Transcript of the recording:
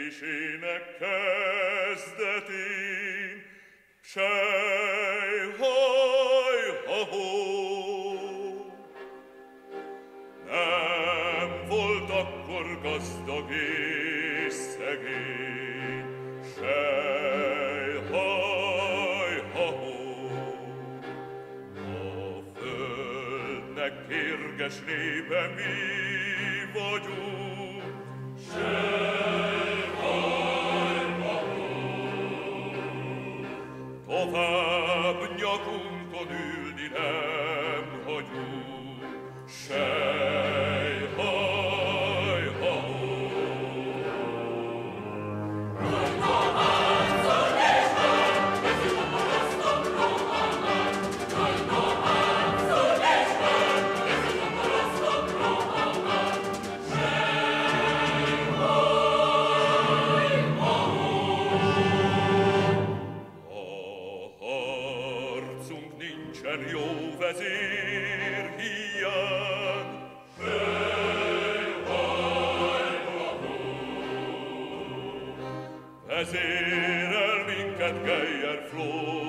vezetésének kezdetén, sej, haj, ha-hó. Nem volt akkor gazdag és szegény, sej, haj, ha-hó. A földnek kérges népe mi vagyunk, sej, haj, ha-hó. Tovább nyakunkon ülni nem hagyunk, sej, haj, ha-hó. Nincsen jó vezér hiány, sej, haj, ha-hó. Vezérel minket Geyer Flórián,